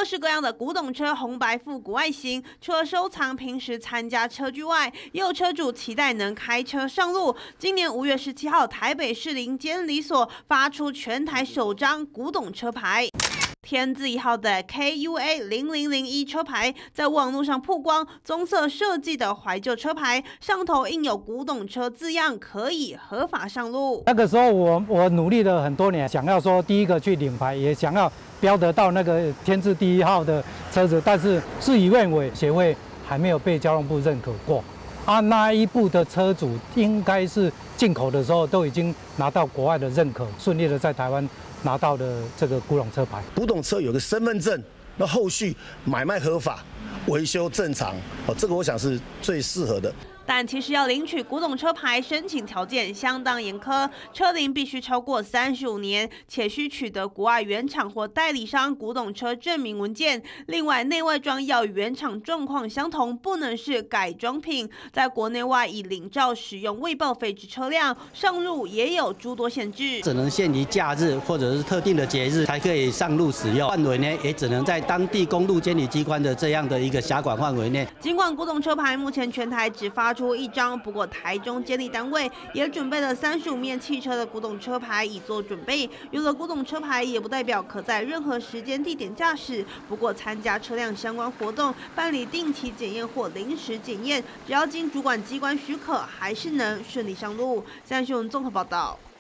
各式各样的古董车，红白复古外形，除了收藏、平时参加车聚外，也有车主期待能开车上路。今年5月17号，台北市林监理所发出全台首张古董车牌。天字1号的 KUA0001 车牌在网络上曝光，棕色设计的怀旧车牌，上头印有古董车字样，可以合法上路。 那个时候我努力了很多年，想要说第一个去领牌，也想要标得到那个天字第1号的车子，但是事与愿违，协会还没有被交通部认可过。那一部的车主应该是进口的时候都已经拿到国外的认可，顺利的在台湾拿到的这个古董车牌。 古董车有个身份证，那后续买卖合法，维修正常，这个我想是最适合的。 但其实要领取古董车牌，申请条件相当严苛，车龄必须超过35年，且需取得国外原厂或代理商古董车证明文件。另外，内外装要与原厂状况相同，不能是改装品。在国内外以领照使用未报废之车辆上路也有诸多限制， 只能限于假日或者是特定的节日才可以上路使用，范围呢也只能在当地公路监理机关的这样的一个辖管范围内。 尽管古董车牌目前全台只发出1张，不过台中监理单位也准备了35面汽车的古董车牌以做准备。有了古董车牌，也不代表可在任何时间地点驾驶。不过参加车辆相关活动、办理定期检验或临时检验，只要经主管机关许可，还是能顺利上路。三讯综合报道。